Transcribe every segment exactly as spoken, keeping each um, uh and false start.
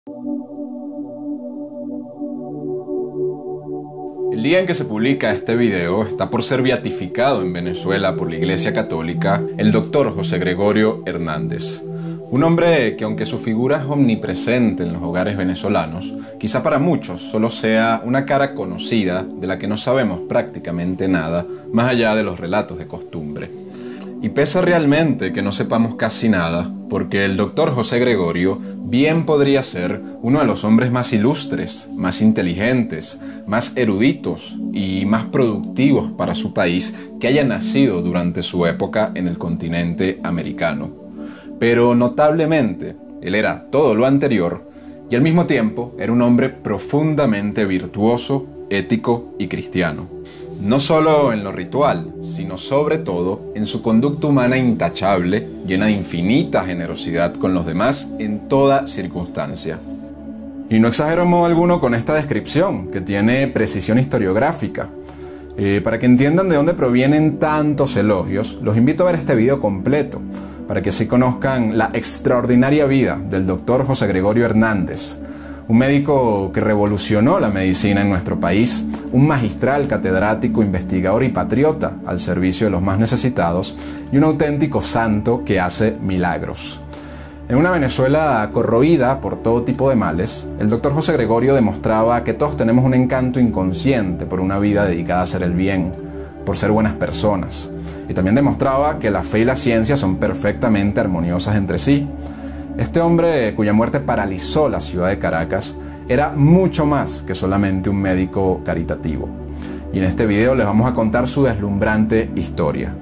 El día en que se publica este video está por ser beatificado en Venezuela por la Iglesia Católica el doctor José Gregorio Hernández. Un hombre que, aunque su figura es omnipresente en los hogares venezolanos, quizá para muchos solo sea una cara conocida de la que no sabemos prácticamente nada, más allá de los relatos de costumbre. Y pesa realmente que no sepamos casi nada, porque el doctor José Gregorio bien podría ser uno de los hombres más ilustres, más inteligentes, más eruditos y más productivos para su país que haya nacido durante su época en el continente americano. Pero notablemente, él era todo lo anterior y al mismo tiempo era un hombre profundamente virtuoso, ético y cristiano. No solo en lo ritual, sino sobre todo en su conducta humana intachable, llena de infinita generosidad con los demás en toda circunstancia. Y no exagero en modo alguno con esta descripción, que tiene precisión historiográfica. Eh, para que entiendan de dónde provienen tantos elogios, los invito a ver este video completo, para que así conozcan la extraordinaria vida del doctor José Gregorio Hernández, un médico que revolucionó la medicina en nuestro país, un magistral catedrático, investigador y patriota al servicio de los más necesitados y un auténtico santo que hace milagros. En una Venezuela corroída por todo tipo de males, el doctor José Gregorio demostraba que todos tenemos un encanto inconsciente por una vida dedicada a hacer el bien, por ser buenas personas. Y también demostraba que la fe y la ciencia son perfectamente armoniosas entre sí. Este hombre, cuya muerte paralizó la ciudad de Caracas, era mucho más que solamente un médico caritativo. Y en este video les vamos a contar su deslumbrante historia.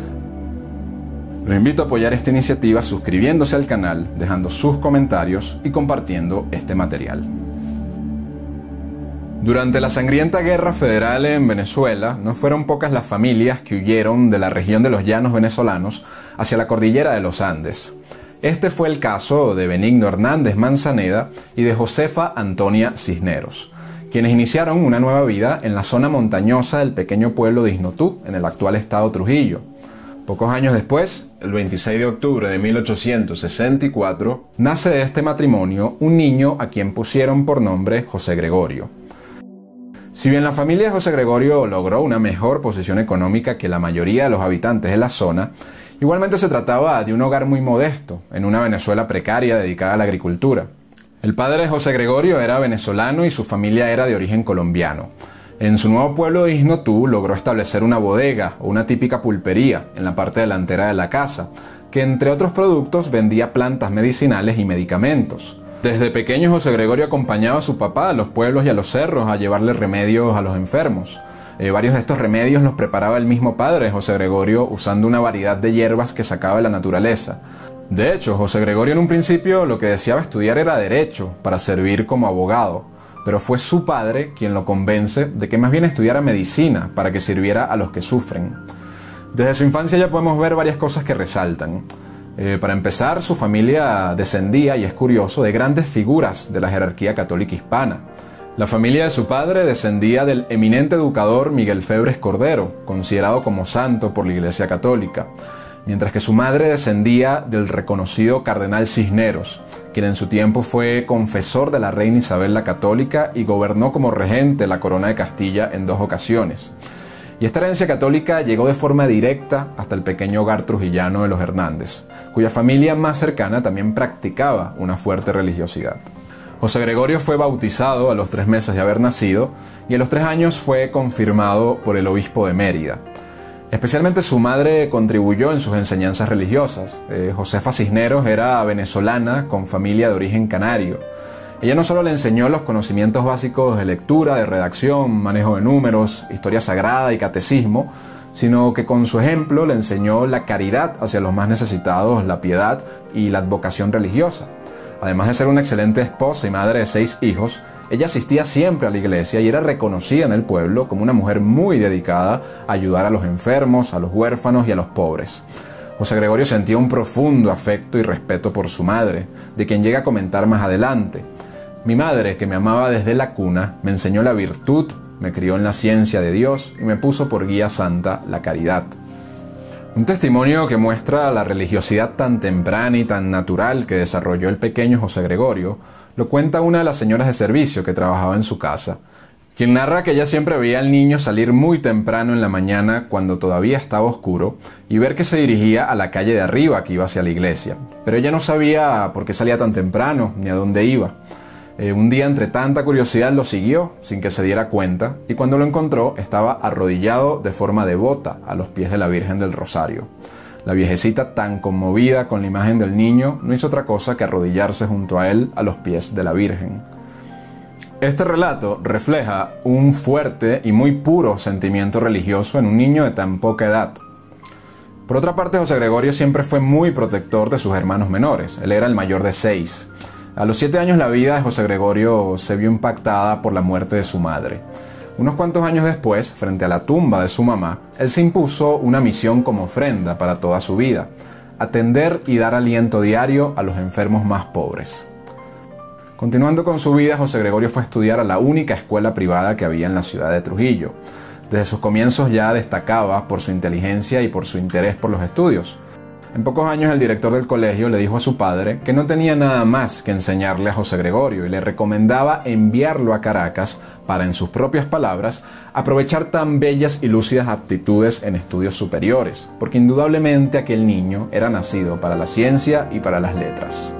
Los invito a apoyar esta iniciativa suscribiéndose al canal, dejando sus comentarios y compartiendo este material. Durante la sangrienta guerra federal en Venezuela, no fueron pocas las familias que huyeron de la región de los llanos venezolanos hacia la cordillera de los Andes. Este fue el caso de Benigno Hernández Manzaneda y de Josefa Antonia Cisneros, quienes iniciaron una nueva vida en la zona montañosa del pequeño pueblo de Isnotú, en el actual estado Trujillo. Pocos años después, el veintiséis de octubre de mil ochocientos sesenta y cuatro, nace de este matrimonio un niño a quien pusieron por nombre José Gregorio. Si bien la familia de José Gregorio logró una mejor posición económica que la mayoría de los habitantes de la zona, igualmente se trataba de un hogar muy modesto, en una Venezuela precaria dedicada a la agricultura. El padre de José Gregorio era venezolano y su familia era de origen colombiano. En su nuevo pueblo de Isnotú logró establecer una bodega o una típica pulpería en la parte delantera de la casa, que entre otros productos vendía plantas medicinales y medicamentos. Desde pequeño José Gregorio acompañaba a su papá a los pueblos y a los cerros a llevarle remedios a los enfermos. Eh, varios de estos remedios los preparaba el mismo padre, José Gregorio, usando una variedad de hierbas que sacaba de la naturaleza. De hecho, José Gregorio en un principio lo que deseaba estudiar era derecho, para servir como abogado, pero fue su padre quien lo convence de que más bien estudiara medicina, para que sirviera a los que sufren. Desde su infancia ya podemos ver varias cosas que resaltan. Eh, para empezar, su familia descendía, y es curioso, de grandes figuras de la jerarquía católica hispana. La familia de su padre descendía del eminente educador Miguel Febres Cordero, considerado como santo por la Iglesia Católica, mientras que su madre descendía del reconocido cardenal Cisneros, quien en su tiempo fue confesor de la reina Isabel la Católica y gobernó como regente la corona de Castilla en dos ocasiones. Y esta herencia católica llegó de forma directa hasta el pequeño hogar trujillano de los Hernández, cuya familia más cercana también practicaba una fuerte religiosidad. José Gregorio fue bautizado a los tres meses de haber nacido y a los tres años fue confirmado por el obispo de Mérida. Especialmente su madre contribuyó en sus enseñanzas religiosas. Eh, Josefa Cisneros era venezolana con familia de origen canario. Ella no solo le enseñó los conocimientos básicos de lectura, de redacción, manejo de números, historia sagrada y catecismo, sino que con su ejemplo le enseñó la caridad hacia los más necesitados, la piedad y la advocación religiosa. Además de ser una excelente esposa y madre de seis hijos, ella asistía siempre a la iglesia y era reconocida en el pueblo como una mujer muy dedicada a ayudar a los enfermos, a los huérfanos y a los pobres. José Gregorio sentía un profundo afecto y respeto por su madre, de quien llega a comentar más adelante: mi madre, que me amaba desde la cuna, me enseñó la virtud, me crió en la ciencia de Dios y me puso por guía santa la caridad. Un testimonio que muestra la religiosidad tan temprana y tan natural que desarrolló el pequeño José Gregorio Lo cuenta una de las señoras de servicio que trabajaba en su casa, quien narra que ella siempre veía al niño salir muy temprano en la mañana cuando todavía estaba oscuro y ver que se dirigía a la calle de arriba que iba hacia la iglesia. Pero ella no sabía por qué salía tan temprano ni a dónde iba. Eh, un día, entre tanta curiosidad, lo siguió sin que se diera cuenta y cuando lo encontró estaba arrodillado de forma devota a los pies de la Virgen del Rosario. La viejecita, tan conmovida con la imagen del niño, no hizo otra cosa que arrodillarse junto a él a los pies de la Virgen. Este relato refleja un fuerte y muy puro sentimiento religioso en un niño de tan poca edad. Por otra parte, José Gregorio siempre fue muy protector de sus hermanos menores. Él era el mayor de seis. A los siete años la vida de José Gregorio se vio impactada por la muerte de su madre. Unos cuantos años después, frente a la tumba de su mamá, él se impuso una misión como ofrenda para toda su vida: atender y dar aliento diario a los enfermos más pobres. Continuando con su vida, José Gregorio fue a estudiar a la única escuela privada que había en la ciudad de Trujillo. Desde sus comienzos ya destacaba por su inteligencia y por su interés por los estudios. En pocos años el director del colegio le dijo a su padre que no tenía nada más que enseñarle a José Gregorio y le recomendaba enviarlo a Caracas para, en sus propias palabras, aprovechar tan bellas y lúcidas aptitudes en estudios superiores, porque indudablemente aquel niño era nacido para la ciencia y para las letras.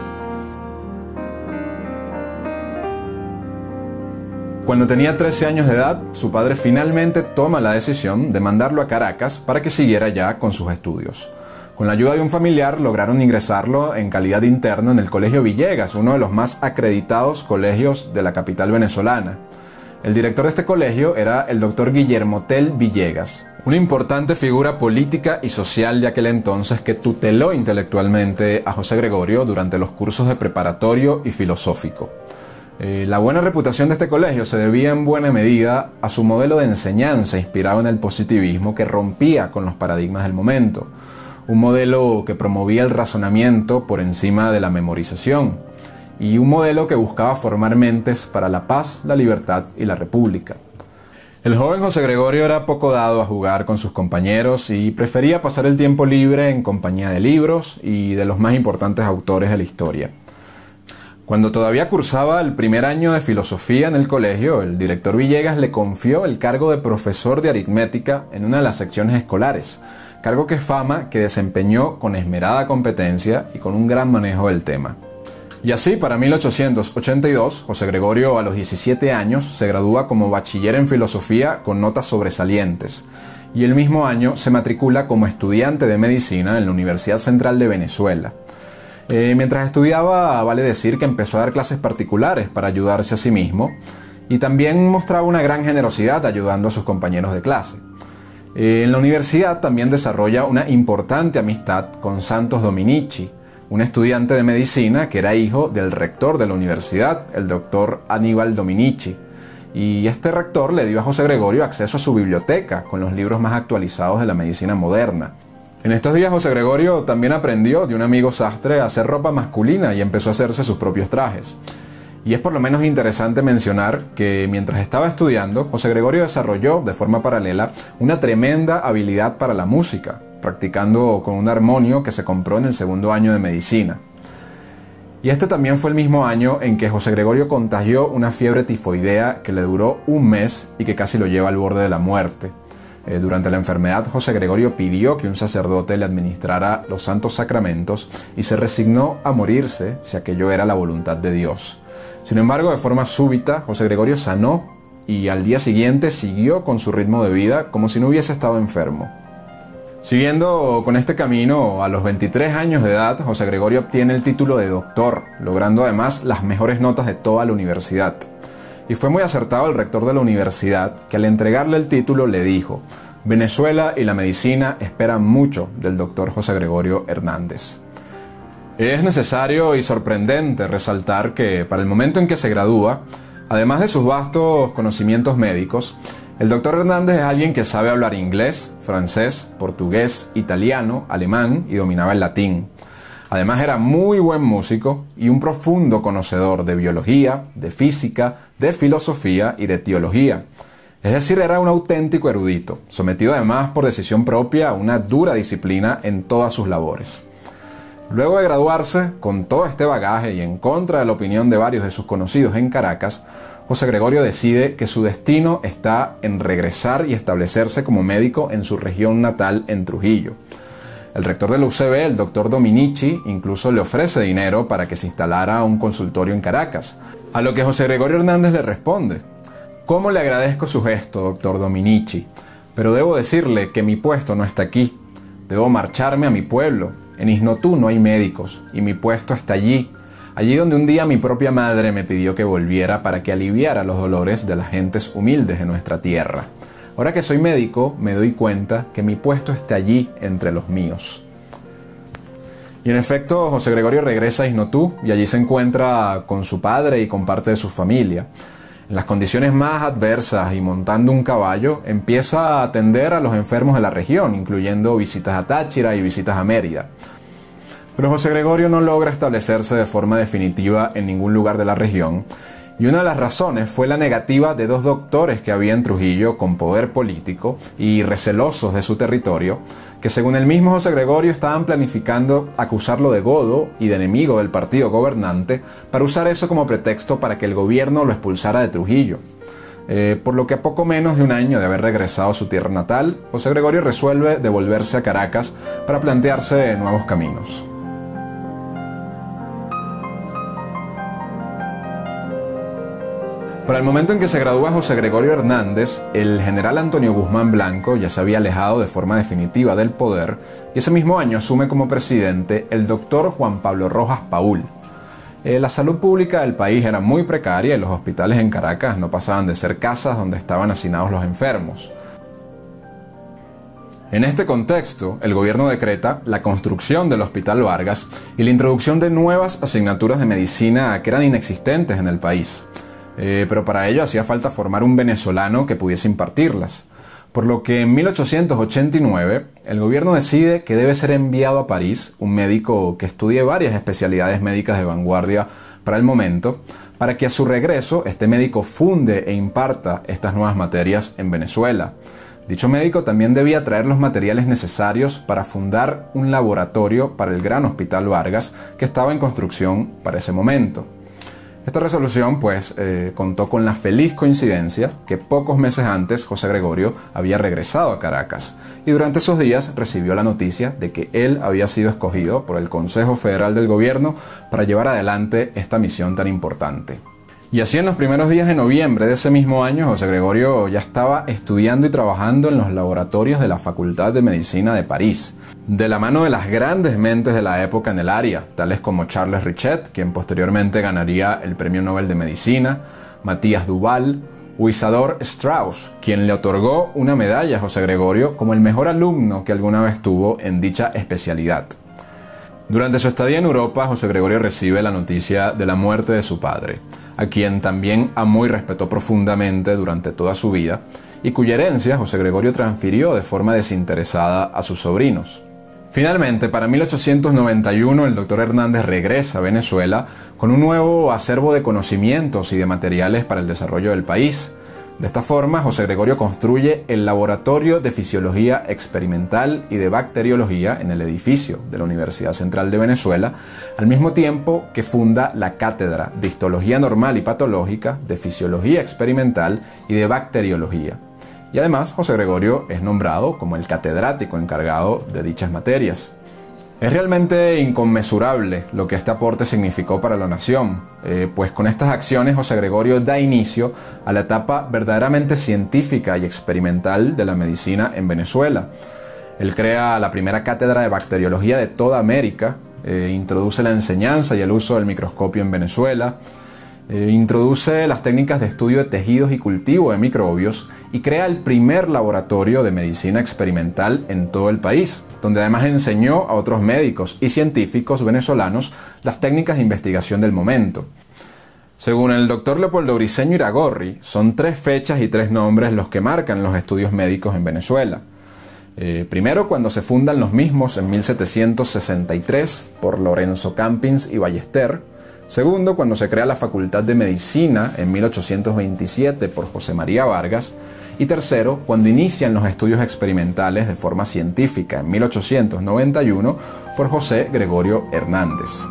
Cuando tenía trece años de edad, su padre finalmente toma la decisión de mandarlo a Caracas para que siguiera ya con sus estudios. Con la ayuda de un familiar lograron ingresarlo en calidad de interno en el Colegio Villegas, uno de los más acreditados colegios de la capital venezolana. El director de este colegio era el doctor Guillermo Tell Villegas, una importante figura política y social de aquel entonces que tuteló intelectualmente a José Gregorio durante los cursos de preparatorio y filosófico. Eh, la buena reputación de este colegio se debía en buena medida a su modelo de enseñanza inspirado en el positivismo que rompía con los paradigmas del momento, un modelo que promovía el razonamiento por encima de la memorización y un modelo que buscaba formar mentes para la paz, la libertad y la república. El joven José Gregorio era poco dado a jugar con sus compañeros y prefería pasar el tiempo libre en compañía de libros y de los más importantes autores de la historia. Cuando todavía cursaba el primer año de filosofía en el colegio, el director Villegas le confió el cargo de profesor de aritmética en una de las secciones escolares, cargo que fama que desempeñó con esmerada competencia y con un gran manejo del tema. Y así, para mil ochocientos ochenta y dos, José Gregorio a los diecisiete años se gradúa como bachiller en filosofía con notas sobresalientes, y el mismo año se matricula como estudiante de medicina en la Universidad Central de Venezuela. Eh, mientras estudiaba, vale decir que empezó a dar clases particulares para ayudarse a sí mismo y también mostraba una gran generosidad ayudando a sus compañeros de clase. Eh, en la universidad también desarrolla una importante amistad con Santos Dominici, un estudiante de medicina que era hijo del rector de la universidad, el doctor Aníbal Dominici, y este rector le dio a José Gregorio acceso a su biblioteca con los libros más actualizados de la medicina moderna. En estos días José Gregorio también aprendió de un amigo sastre a hacer ropa masculina y empezó a hacerse sus propios trajes. Y es por lo menos interesante mencionar que mientras estaba estudiando, José Gregorio desarrolló de forma paralela una tremenda habilidad para la música, practicando con un armonio que se compró en el segundo año de medicina. Y este también fue el mismo año en que José Gregorio contagió una fiebre tifoidea que le duró un mes y que casi lo lleva al borde de la muerte. Eh, durante la enfermedad, José Gregorio pidió que un sacerdote le administrara los santos sacramentos y se resignó a morirse si aquello era la voluntad de Dios. Sin embargo, de forma súbita, José Gregorio sanó y al día siguiente siguió con su ritmo de vida como si no hubiese estado enfermo. Siguiendo con este camino, a los veintitrés años de edad, José Gregorio obtiene el título de doctor, logrando además las mejores notas de toda la universidad. Y fue muy acertado el rector de la universidad, que al entregarle el título le dijo: Venezuela y la medicina esperan mucho del doctor José Gregorio Hernández. Es necesario y sorprendente resaltar que para el momento en que se gradúa, además de sus vastos conocimientos médicos, el doctor Hernández es alguien que sabe hablar inglés, francés, portugués, italiano, alemán y dominaba el latín. Además era muy buen músico y un profundo conocedor de biología, de física, de filosofía y de teología. Es decir, era un auténtico erudito, sometido además por decisión propia a una dura disciplina en todas sus labores. Luego de graduarse, con todo este bagaje y en contra de la opinión de varios de sus conocidos en Caracas, José Gregorio decide que su destino está en regresar y establecerse como médico en su región natal en Trujillo. El rector de la U C B, el doctor Dominici, incluso le ofrece dinero para que se instalara un consultorio en Caracas, a lo que José Gregorio Hernández le responde: «¿Cómo le agradezco su gesto, doctor Dominici? Pero debo decirle que mi puesto no está aquí. Debo marcharme a mi pueblo. En Isnotú no hay médicos, y mi puesto está allí, allí donde un día mi propia madre me pidió que volviera para que aliviara los dolores de las gentes humildes de nuestra tierra. Ahora que soy médico, me doy cuenta que mi puesto está allí entre los míos». Y en efecto, José Gregorio regresa a Isnotú y allí se encuentra con su padre y con parte de su familia. En las condiciones más adversas y montando un caballo, empieza a atender a los enfermos de la región, incluyendo visitas a Táchira y visitas a Mérida. Pero José Gregorio no logra establecerse de forma definitiva en ningún lugar de la región, y una de las razones fue la negativa de dos doctores que había en Trujillo con poder político y recelosos de su territorio, que según el mismo José Gregorio estaban planificando acusarlo de godo y de enemigo del partido gobernante para usar eso como pretexto para que el gobierno lo expulsara de Trujillo. Eh, por lo que a poco menos de un año de haber regresado a su tierra natal, José Gregorio resuelve devolverse a Caracas para plantearse nuevos caminos. Para el momento en que se gradúa José Gregorio Hernández, el general Antonio Guzmán Blanco ya se había alejado de forma definitiva del poder y ese mismo año asume como presidente el doctor Juan Pablo Rojas Paul. Eh, la salud pública del país era muy precaria y los hospitales en Caracas no pasaban de ser casas donde estaban hacinados los enfermos. En este contexto, el gobierno decreta la construcción del Hospital Vargas y la introducción de nuevas asignaturas de medicina que eran inexistentes en el país. Eh, pero para ello hacía falta formar un venezolano que pudiese impartirlas, por lo que en mil ochocientos ochenta y nueve el gobierno decide que debe ser enviado a París un médico que estudie varias especialidades médicas de vanguardia para el momento, para que a su regreso este médico funde e imparta estas nuevas materias en Venezuela. Dicho médico también debía traer los materiales necesarios para fundar un laboratorio para el Gran Hospital Vargas que estaba en construcción para ese momento. Esta resolución, pues, eh, contó con la feliz coincidencia que pocos meses antes José Gregorio había regresado a Caracas y durante esos días recibió la noticia de que él había sido escogido por el Consejo Federal del Gobierno para llevar adelante esta misión tan importante. Y así en los primeros días de noviembre de ese mismo año, José Gregorio ya estaba estudiando y trabajando en los laboratorios de la Facultad de Medicina de París, de la mano de las grandes mentes de la época en el área, tales como Charles Richet, quien posteriormente ganaría el Premio Nobel de Medicina, Matías Duval, o Isadore Strauss, quien le otorgó una medalla a José Gregorio como el mejor alumno que alguna vez tuvo en dicha especialidad. Durante su estadía en Europa, José Gregorio recibe la noticia de la muerte de su padre, a quien también amó y respetó profundamente durante toda su vida, y cuya herencia José Gregorio transfirió de forma desinteresada a sus sobrinos. Finalmente, para mil ochocientos noventa y uno, el doctor Hernández regresa a Venezuela con un nuevo acervo de conocimientos y de materiales para el desarrollo del país. De esta forma, José Gregorio construye el Laboratorio de Fisiología Experimental y de Bacteriología en el edificio de la Universidad Central de Venezuela, al mismo tiempo que funda la Cátedra de Histología Normal y Patológica, de Fisiología Experimental y de Bacteriología. Y además, José Gregorio es nombrado como el catedrático encargado de dichas materias. Es realmente inconmensurable lo que este aporte significó para la nación, eh, pues con estas acciones José Gregorio da inicio a la etapa verdaderamente científica y experimental de la medicina en Venezuela. Él crea la primera cátedra de bacteriología de toda América, eh, introduce la enseñanza y el uso del microscopio en Venezuela, eh, introduce las técnicas de estudio de tejidos y cultivo de microbios y crea el primer laboratorio de medicina experimental en todo el país, donde además enseñó a otros médicos y científicos venezolanos las técnicas de investigación del momento. Según el doctor Leopoldo Briceño Iragorri, son tres fechas y tres nombres los que marcan los estudios médicos en Venezuela. Eh, primero, cuando se fundan los mismos en mil setecientos sesenta y tres por Lorenzo Campins y Ballester. Segundo, cuando se crea la Facultad de Medicina en mil ochocientos veintisiete por José María Vargas. y tercero, cuando inician los estudios experimentales de forma científica en mil ochocientos noventa y uno por José Gregorio Hernández.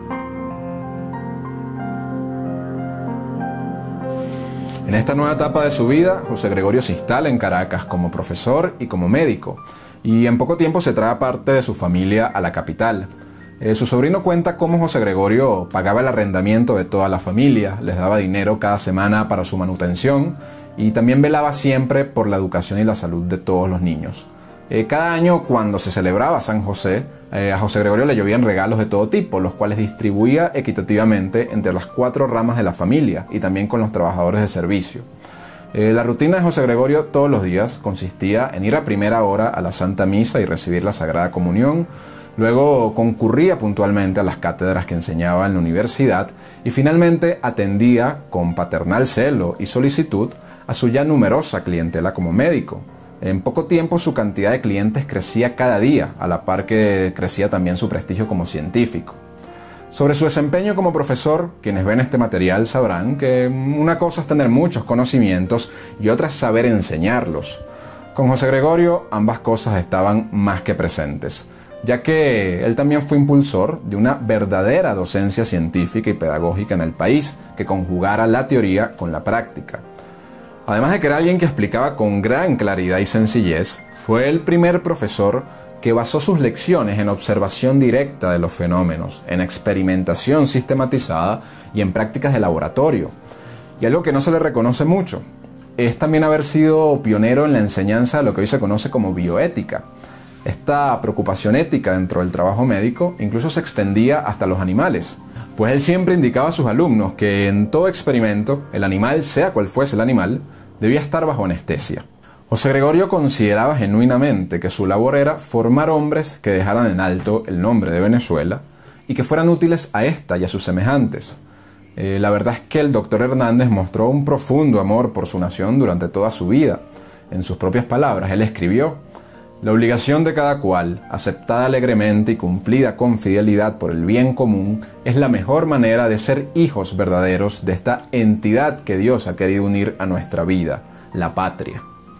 En esta nueva etapa de su vida, José Gregorio se instala en Caracas como profesor y como médico, y en poco tiempo se trae parte de su familia a la capital. Eh, su sobrino cuenta cómo José Gregorio pagaba el arrendamiento de toda la familia, les daba dinero cada semana para su manutención y también velaba siempre por la educación y la salud de todos los niños. Eh, cada año, cuando se celebraba San José, eh, a José Gregorio le llovían regalos de todo tipo, los cuales distribuía equitativamente entre las cuatro ramas de la familia y también con los trabajadores de servicio. Eh, la rutina de José Gregorio todos los días consistía en ir a primera hora a la Santa Misa y recibir la Sagrada Comunión. Luego concurría puntualmente a las cátedras que enseñaba en la universidad y finalmente atendía con paternal celo y solicitud a su ya numerosa clientela como médico. En poco tiempo su cantidad de clientes crecía cada día, a la par que crecía también su prestigio como científico. Sobre su desempeño como profesor, quienes ven este material sabrán que una cosa es tener muchos conocimientos y otra es saber enseñarlos. Con José Gregorio ambas cosas estaban más que presentes, ya que él también fue impulsor de una verdadera docencia científica y pedagógica en el país, que conjugara la teoría con la práctica. Además de que era alguien que explicaba con gran claridad y sencillez, fue el primer profesor que basó sus lecciones en observación directa de los fenómenos, en experimentación sistematizada y en prácticas de laboratorio. Y algo que no se le reconoce mucho es también haber sido pionero en la enseñanza de lo que hoy se conoce como bioética. Esta preocupación ética dentro del trabajo médico incluso se extendía hasta los animales, pues él siempre indicaba a sus alumnos que en todo experimento, el animal, sea cual fuese el animal, debía estar bajo anestesia. José Gregorio consideraba genuinamente que su labor era formar hombres que dejaran en alto el nombre de Venezuela y que fueran útiles a ésta y a sus semejantes. Eh, la verdad es que el doctor Hernández mostró un profundo amor por su nación durante toda su vida. En sus propias palabras, él escribió: «La obligación de cada cual, aceptada alegremente y cumplida con fidelidad por el bien común, es la mejor manera de ser hijos verdaderos de esta entidad que Dios ha querido unir a nuestra vida, la patria».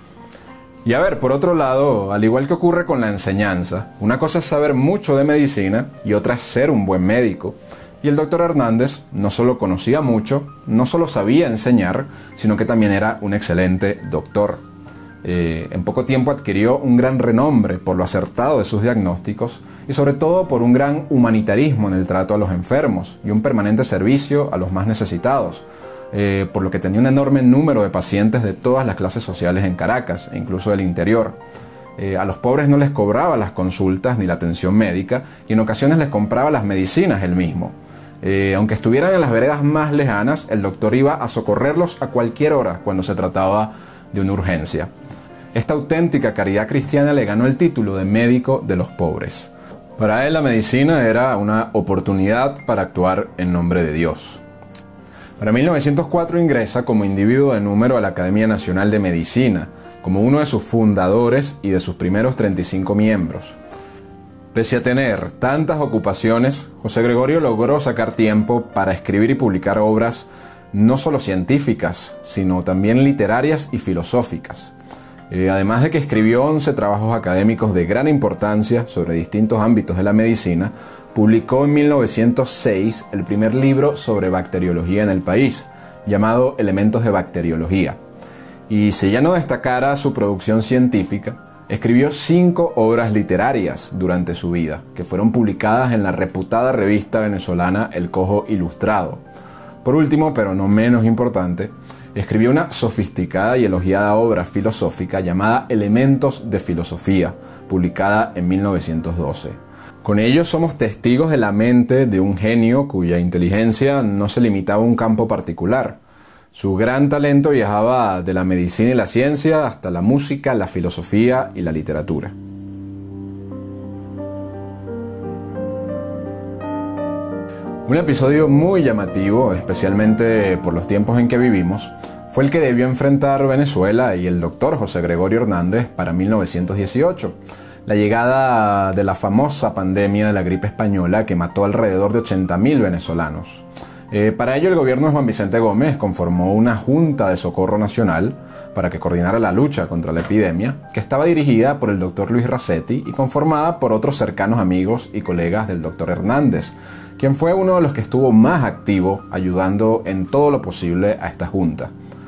Y a ver, por otro lado, al igual que ocurre con la enseñanza, una cosa es saber mucho de medicina y otra es ser un buen médico. Y el doctor Hernández no solo conocía mucho, no solo sabía enseñar, sino que también era un excelente doctor. Eh, en poco tiempo adquirió un gran renombre por lo acertado de sus diagnósticos y sobre todo por un gran humanitarismo en el trato a los enfermos y un permanente servicio a los más necesitados, eh, por lo que tenía un enorme número de pacientes de todas las clases sociales en Caracas e incluso del interior. Eh, a los pobres no les cobraba las consultas ni la atención médica y en ocasiones les compraba las medicinas él mismo. Eh, aunque estuvieran en las veredas más lejanas, el doctor iba a socorrerlos a cualquier hora cuando se trataba de una urgencia. Esta auténtica caridad cristiana le ganó el título de médico de los pobres. Para él la medicina era una oportunidad para actuar en nombre de Dios. Para mil novecientos cuatro ingresa como individuo de número a la Academia Nacional de Medicina, como uno de sus fundadores y de sus primeros treinta y cinco miembros. Pese a tener tantas ocupaciones, José Gregorio logró sacar tiempo para escribir y publicar obras no solo científicas, sino también literarias y filosóficas. Eh, además de que escribió once trabajos académicos de gran importancia sobre distintos ámbitos de la medicina, publicó en mil novecientos seis el primer libro sobre bacteriología en el país, llamado Elementos de Bacteriología. Y si ya no destacara su producción científica, escribió cinco obras literarias durante su vida, que fueron publicadas en la reputada revista venezolana El Cojo Ilustrado. Por último, pero no menos importante, escribió una sofisticada y elogiada obra filosófica llamada Elementos de Filosofía, publicada en mil novecientos doce. Con ello somos testigos de la mente de un genio cuya inteligencia no se limitaba a un campo particular. Su gran talento viajaba de la medicina y la ciencia hasta la música, la filosofía y la literatura. Un episodio muy llamativo, especialmente por los tiempos en que vivimos, fue el que debió enfrentar Venezuela y el doctor José Gregorio Hernández para mil novecientos dieciocho, la llegada de la famosa pandemia de la gripe española que mató alrededor de ochenta mil venezolanos. Eh, para ello el gobierno de Juan Vicente Gómez conformó una Junta de Socorro Nacional para que coordinara la lucha contra la epidemia, que estaba dirigida por el doctor Luis Rasetti y conformada por otros cercanos amigos y colegas del doctor Hernández, quien fue uno de los que estuvo más activo ayudando en todo lo posible a esta junta.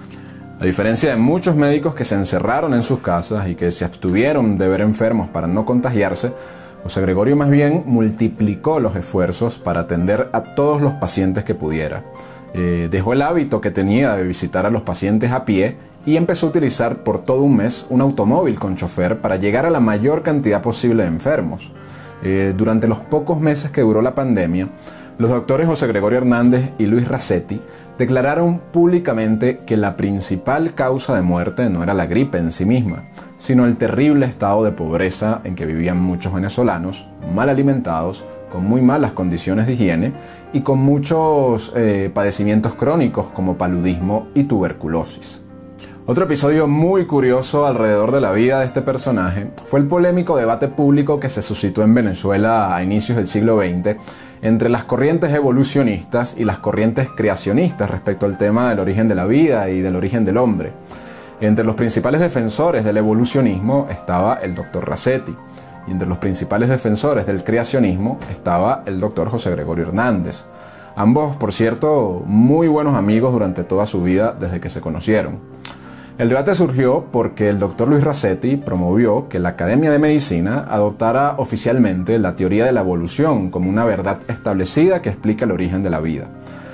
A diferencia de muchos médicos que se encerraron en sus casas y que se abstuvieron de ver enfermos para no contagiarse, José Gregorio más bien multiplicó los esfuerzos para atender a todos los pacientes que pudiera. Eh, dejó el hábito que tenía de visitar a los pacientes a pie y empezó a utilizar por todo un mes un automóvil con chofer para llegar a la mayor cantidad posible de enfermos. Eh, durante los pocos meses que duró la pandemia, los doctores José Gregorio Hernández y Luis Rasetti declararon públicamente que la principal causa de muerte no era la gripe en sí misma, sino el terrible estado de pobreza en que vivían muchos venezolanos, mal alimentados, con muy malas condiciones de higiene y con muchos eh, padecimientos crónicos como paludismo y tuberculosis. Otro episodio muy curioso alrededor de la vida de este personaje fue el polémico debate público que se suscitó en Venezuela a inicios del siglo veinte entre las corrientes evolucionistas y las corrientes creacionistas respecto al tema del origen de la vida y del origen del hombre. Entre los principales defensores del evolucionismo estaba el doctor Rasetti, y entre los principales defensores del creacionismo estaba el doctor José Gregorio Hernández. Ambos, por cierto, muy buenos amigos durante toda su vida desde que se conocieron. El debate surgió porque el doctor Luis Rasetti promovió que la Academia de Medicina adoptara oficialmente la teoría de la evolución como una verdad establecida que explica el origen de la vida.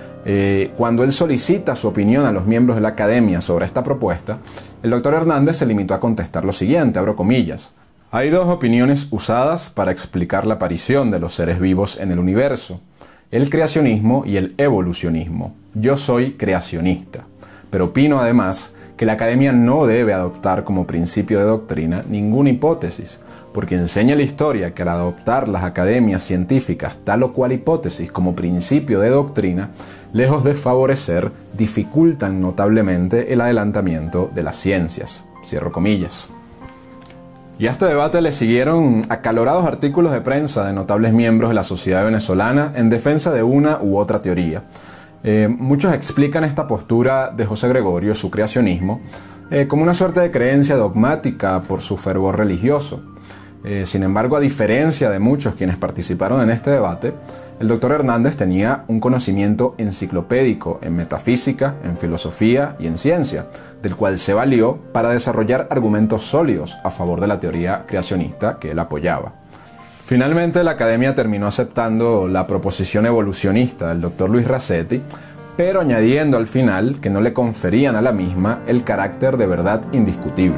Eh, cuando él solicita su opinión a los miembros de la Academia sobre esta propuesta, el doctor Hernández se limitó a contestar lo siguiente, abro comillas: hay dos opiniones usadas para explicar la aparición de los seres vivos en el universo, el creacionismo y el evolucionismo. Yo soy creacionista, pero opino además que la Academia no debe adoptar como principio de doctrina ninguna hipótesis, porque enseña la historia que al adoptar las academias científicas tal o cual hipótesis como principio de doctrina, lejos de favorecer, dificultan notablemente el adelantamiento de las ciencias. Cierro comillas. Y a este debate le siguieron acalorados artículos de prensa de notables miembros de la sociedad venezolana en defensa de una u otra teoría. Eh, muchos explican esta postura de José Gregorio, su creacionismo, eh, como una suerte de creencia dogmática por su fervor religioso. Eh, sin embargo, a diferencia de muchos quienes participaron en este debate, el doctor Hernández tenía un conocimiento enciclopédico en metafísica, en filosofía y en ciencia, del cual se valió para desarrollar argumentos sólidos a favor de la teoría creacionista que él apoyaba. Finalmente, la Academia terminó aceptando la proposición evolucionista del doctor Luis Rasetti, pero añadiendo al final que no le conferían a la misma el carácter de verdad indiscutible.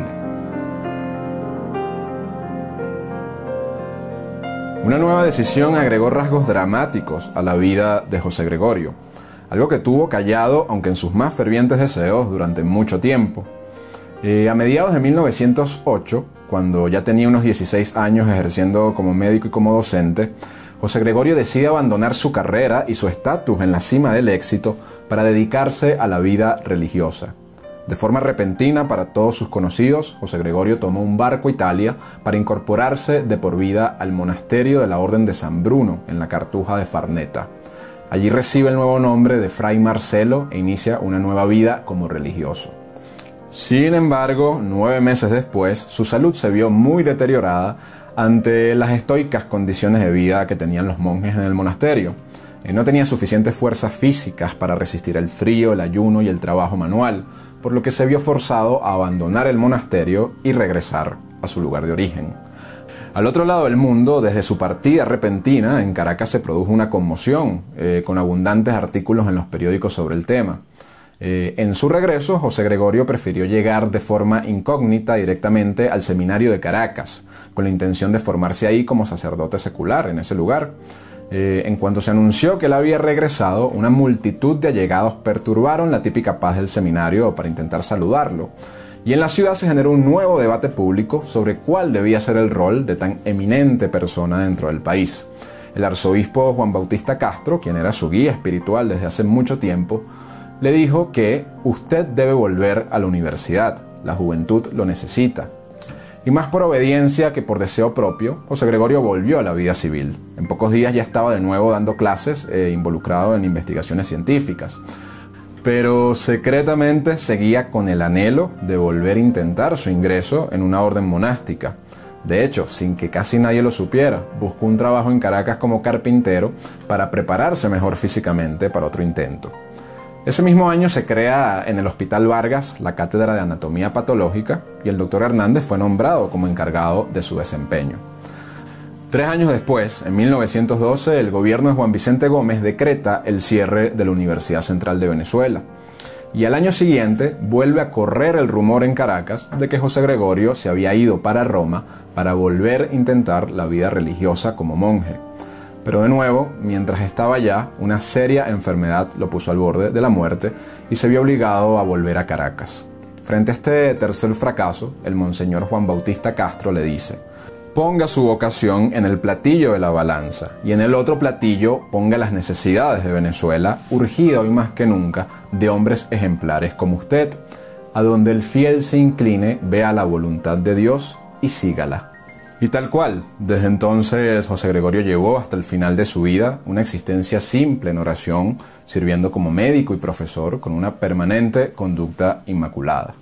Una nueva decisión agregó rasgos dramáticos a la vida de José Gregorio, algo que tuvo callado, aunque en sus más fervientes deseos, durante mucho tiempo. Eh, a mediados de mil novecientos ocho, cuando ya tenía unos dieciséis años ejerciendo como médico y como docente, José Gregorio decide abandonar su carrera y su estatus en la cima del éxito para dedicarse a la vida religiosa. De forma repentina para todos sus conocidos, José Gregorio tomó un barco a Italia para incorporarse de por vida al monasterio de la Orden de San Bruno, en la Cartuja de Farneta. Allí recibe el nuevo nombre de Fray Marcelo e inicia una nueva vida como religioso. Sin embargo, nueve meses después, su salud se vio muy deteriorada ante las estoicas condiciones de vida que tenían los monjes en el monasterio. No tenía suficientes fuerzas físicas para resistir el frío, el ayuno y el trabajo manual, por lo que se vio forzado a abandonar el monasterio y regresar a su lugar de origen. Al otro lado del mundo, desde su partida repentina, en Caracas se produjo una conmoción, eh, con abundantes artículos en los periódicos sobre el tema. Eh, en su regreso, José Gregorio prefirió llegar de forma incógnita directamente al seminario de Caracas, con la intención de formarse ahí como sacerdote secular en ese lugar. Eh, en cuanto se anunció que él había regresado, una multitud de allegados perturbaron la típica paz del seminario para intentar saludarlo. Y en la ciudad se generó un nuevo debate público sobre cuál debía ser el rol de tan eminente persona dentro del país. El arzobispo Juan Bautista Castro, quien era su guía espiritual desde hace mucho tiempo, le dijo que usted debe volver a la universidad, la juventud lo necesita. Y más por obediencia que por deseo propio, José Gregorio volvió a la vida civil. En pocos días ya estaba de nuevo dando clases e involucrado en investigaciones científicas. Pero secretamente seguía con el anhelo de volver a intentar su ingreso en una orden monástica. De hecho, sin que casi nadie lo supiera, buscó un trabajo en Caracas como carpintero para prepararse mejor físicamente para otro intento. Ese mismo año se crea en el Hospital Vargas la Cátedra de Anatomía Patológica y el doctor Hernández fue nombrado como encargado de su desempeño. Tres años después, en mil novecientos doce, el gobierno de Juan Vicente Gómez decreta el cierre de la Universidad Central de Venezuela. Y al año siguiente vuelve a correr el rumor en Caracas de que José Gregorio se había ido para Roma para volver a intentar la vida religiosa como monje. Pero de nuevo, mientras estaba allá, una seria enfermedad lo puso al borde de la muerte y se vio obligado a volver a Caracas. Frente a este tercer fracaso, el monseñor Juan Bautista Castro le dice: ponga su vocación en el platillo de la balanza y en el otro platillo ponga las necesidades de Venezuela, urgida hoy más que nunca de hombres ejemplares como usted. A donde el fiel se incline, vea la voluntad de Dios y sígala. Y tal cual, desde entonces José Gregorio llevó hasta el final de su vida una existencia simple en oración, sirviendo como médico y profesor con una permanente conducta inmaculada.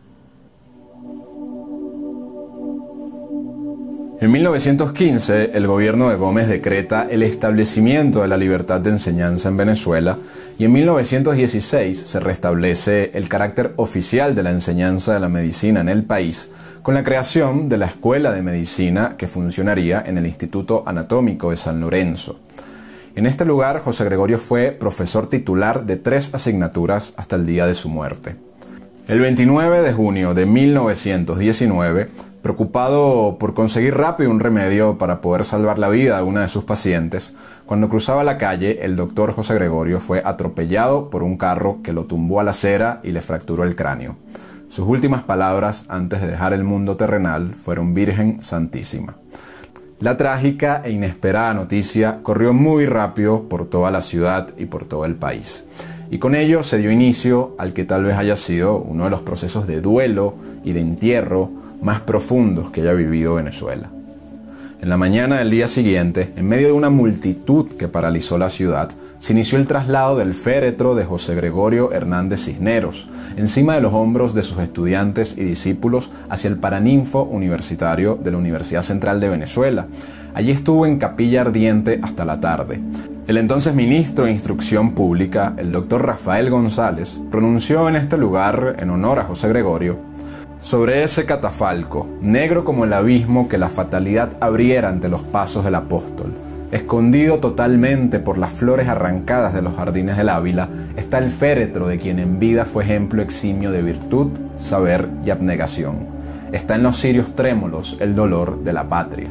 En mil novecientos quince, el gobierno de Gómez decreta el establecimiento de la libertad de enseñanza en Venezuela y en mil novecientos dieciséis se restablece el carácter oficial de la enseñanza de la medicina en el país con la creación de la Escuela de Medicina que funcionaría en el Instituto Anatómico de San Lorenzo. En este lugar, José Gregorio fue profesor titular de tres asignaturas hasta el día de su muerte. El veintinueve de junio de mil novecientos diecinueve, preocupado por conseguir rápido un remedio para poder salvar la vida de una de sus pacientes, cuando cruzaba la calle, el doctor José Gregorio fue atropellado por un carro que lo tumbó a la acera y le fracturó el cráneo. Sus últimas palabras antes de dejar el mundo terrenal fueron: Virgen Santísima. La trágica e inesperada noticia corrió muy rápido por toda la ciudad y por todo el país. Y con ello se dio inicio al que tal vez haya sido uno de los procesos de duelo y de entierro más profundos que haya vivido Venezuela. En la mañana del día siguiente, en medio de una multitud que paralizó la ciudad, se inició el traslado del féretro de José Gregorio Hernández Cisneros, encima de los hombros de sus estudiantes y discípulos, hacia el Paraninfo Universitario de la Universidad Central de Venezuela. Allí estuvo en capilla ardiente hasta la tarde. El entonces ministro de Instrucción Pública, el doctor Rafael González, pronunció en este lugar, en honor a José Gregorio: sobre ese catafalco, negro como el abismo que la fatalidad abriera ante los pasos del apóstol, escondido totalmente por las flores arrancadas de los jardines del Ávila, está el féretro de quien en vida fue ejemplo eximio de virtud, saber y abnegación. Está en los cirios trémulos el dolor de la patria.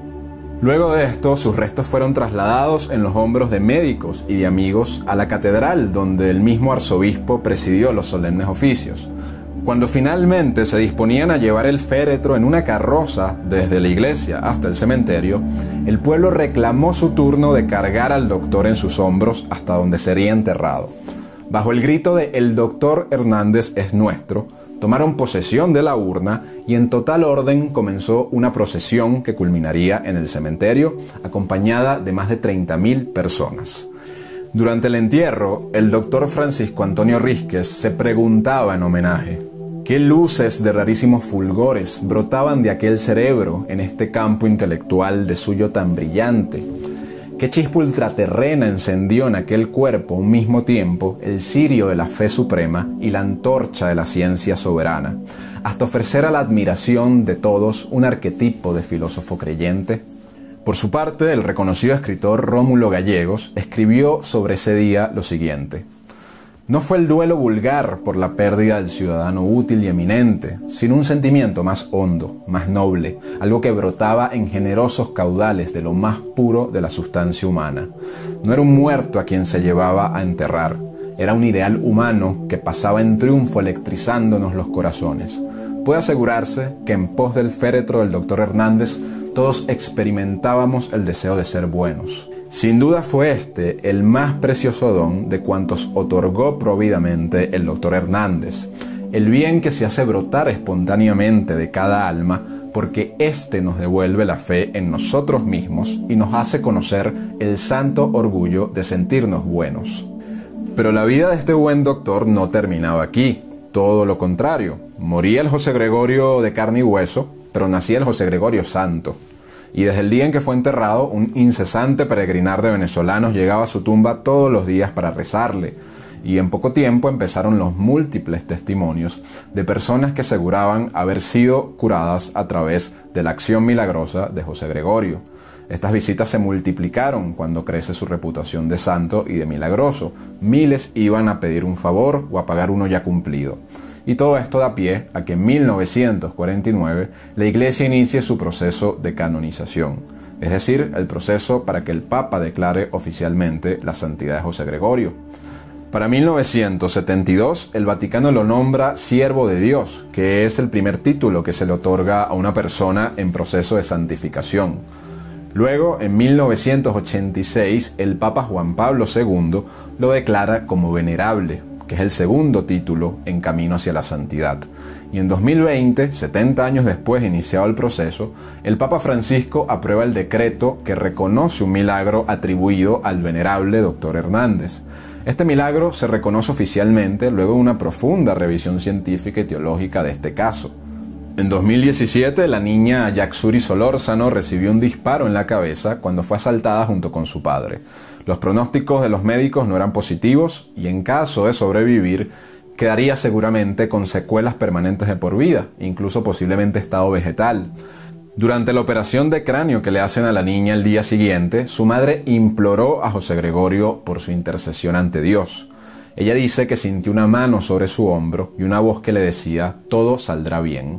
Luego de esto, sus restos fueron trasladados en los hombros de médicos y de amigos a la catedral, donde el mismo arzobispo presidió los solemnes oficios. Cuando finalmente se disponían a llevar el féretro en una carroza desde la iglesia hasta el cementerio, el pueblo reclamó su turno de cargar al doctor en sus hombros hasta donde sería enterrado. Bajo el grito de "El doctor Hernández es nuestro", tomaron posesión de la urna y en total orden comenzó una procesión que culminaría en el cementerio, acompañada de más de treinta mil personas. Durante el entierro, el doctor Francisco Antonio Rísquez se preguntaba en homenaje: ¿qué luces de rarísimos fulgores brotaban de aquel cerebro en este campo intelectual de suyo tan brillante? ¿Qué chispa ultraterrena encendió en aquel cuerpo a un mismo tiempo el cirio de la fe suprema y la antorcha de la ciencia soberana, hasta ofrecer a la admiración de todos un arquetipo de filósofo creyente? Por su parte, el reconocido escritor Rómulo Gallegos escribió sobre ese día lo siguiente: no fue el duelo vulgar por la pérdida del ciudadano útil y eminente, sino un sentimiento más hondo, más noble, algo que brotaba en generosos caudales de lo más puro de la sustancia humana. No era un muerto a quien se llevaba a enterrar, era un ideal humano que pasaba en triunfo electrizándonos los corazones. Puede asegurarse que en pos del féretro del doctor Hernández todos experimentábamos el deseo de ser buenos. Sin duda fue este el más precioso don de cuantos otorgó providamente el doctor Hernández, el bien que se hace brotar espontáneamente de cada alma porque éste nos devuelve la fe en nosotros mismos y nos hace conocer el santo orgullo de sentirnos buenos. Pero la vida de este buen doctor no terminaba aquí, todo lo contrario. Moría el José Gregorio de carne y hueso, pero nacía el José Gregorio santo. Y desde el día en que fue enterrado, un incesante peregrinar de venezolanos llegaba a su tumba todos los días para rezarle. Y en poco tiempo empezaron los múltiples testimonios de personas que aseguraban haber sido curadas a través de la acción milagrosa de José Gregorio. Estas visitas se multiplicaron cuando crece su reputación de santo y de milagroso. Miles iban a pedir un favor o a pagar uno ya cumplido. Y todo esto da pie a que en mil novecientos cuarenta y nueve la Iglesia inicie su proceso de canonización, es decir, el proceso para que el Papa declare oficialmente la santidad de José Gregorio. Para mil novecientos setenta y dos, el Vaticano lo nombra Siervo de Dios, que es el primer título que se le otorga a una persona en proceso de santificación. Luego, en mil novecientos ochenta y seis, el Papa Juan Pablo segundo lo declara como venerable, que es el segundo título en camino hacia la santidad. Y en dos mil veinte, setenta años después de iniciado el proceso, el Papa Francisco aprueba el decreto que reconoce un milagro atribuido al venerable doctor Hernández. Este milagro se reconoce oficialmente luego de una profunda revisión científica y teológica de este caso. En dos mil diecisiete, la niña Yaxuri Solórzano recibió un disparo en la cabeza cuando fue asaltada junto con su padre. Los pronósticos de los médicos no eran positivos y en caso de sobrevivir, quedaría seguramente con secuelas permanentes de por vida, incluso posiblemente estado vegetal. Durante la operación de cráneo que le hacen a la niña el día siguiente, su madre imploró a José Gregorio por su intercesión ante Dios. Ella dice que sintió una mano sobre su hombro y una voz que le decía, todo saldrá bien.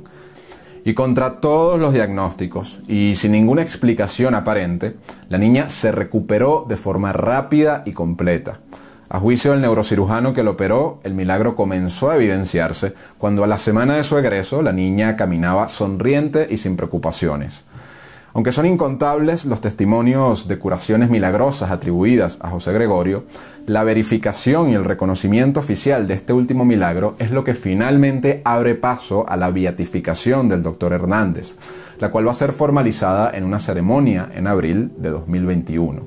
Y contra todos los diagnósticos y sin ninguna explicación aparente, la niña se recuperó de forma rápida y completa. A juicio del neurocirujano que lo operó, el milagro comenzó a evidenciarse cuando a la semana de su egreso la niña caminaba sonriente y sin preocupaciones. Aunque son incontables los testimonios de curaciones milagrosas atribuidas a José Gregorio, la verificación y el reconocimiento oficial de este último milagro es lo que finalmente abre paso a la beatificación del doctor Hernández, la cual va a ser formalizada en una ceremonia en abril de dos mil veintiuno.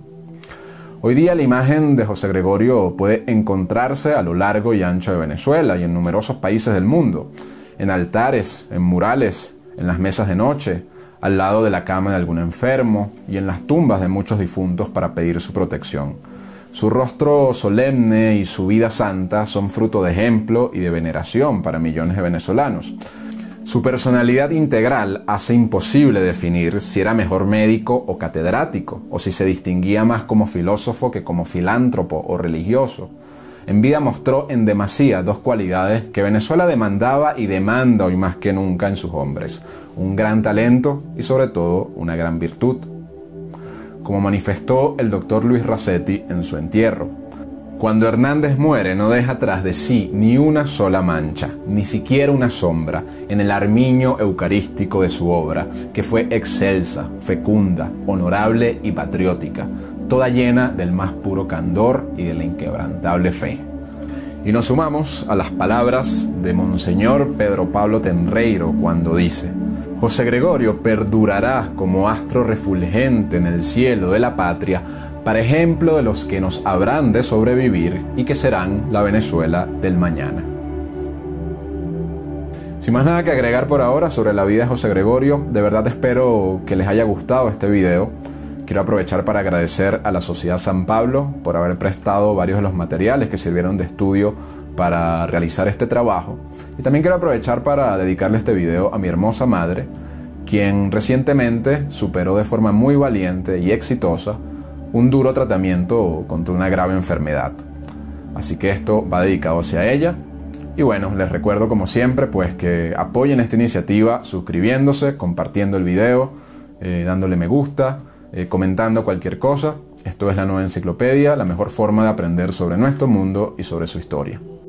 Hoy día la imagen de José Gregorio puede encontrarse a lo largo y ancho de Venezuela y en numerosos países del mundo, en altares, en murales, en las mesas de noche, al lado de la cama de algún enfermo y en las tumbas de muchos difuntos para pedir su protección. Su rostro solemne y su vida santa son fruto de ejemplo y de veneración para millones de venezolanos. Su personalidad integral hace imposible definir si era mejor médico o catedrático, o si se distinguía más como filósofo que como filántropo o religioso. En vida mostró en demasía dos cualidades que Venezuela demandaba y demanda hoy más que nunca en sus hombres: un gran talento y sobre todo una gran virtud. Como manifestó el doctor Luis Racetti en su entierro, cuando Hernández muere no deja tras de sí ni una sola mancha, ni siquiera una sombra, en el armiño eucarístico de su obra, que fue excelsa, fecunda, honorable y patriótica, toda llena del más puro candor y de la inquebrantable fe. Y nos sumamos a las palabras de Monseñor Pedro Pablo Tenreiro cuando dice: José Gregorio perdurará como astro refulgente en el cielo de la patria, para ejemplo de los que nos habrán de sobrevivir y que serán la Venezuela del mañana. Sin más nada que agregar por ahora sobre la vida de José Gregorio, de verdad espero que les haya gustado este video. Quiero aprovechar para agradecer a la Sociedad San Pablo por haber prestado varios de los materiales que sirvieron de estudio para realizar este trabajo. Y también quiero aprovechar para dedicarle este video a mi hermosa madre, quien recientemente superó de forma muy valiente y exitosa un duro tratamiento contra una grave enfermedad. Así que esto va dedicado hacia ella. Y bueno, les recuerdo como siempre pues que apoyen esta iniciativa suscribiéndose, compartiendo el video, eh, dándole me gusta, eh, comentando cualquier cosa. Esto es La Nueva Enciclopedia, la mejor forma de aprender sobre nuestro mundo y sobre su historia.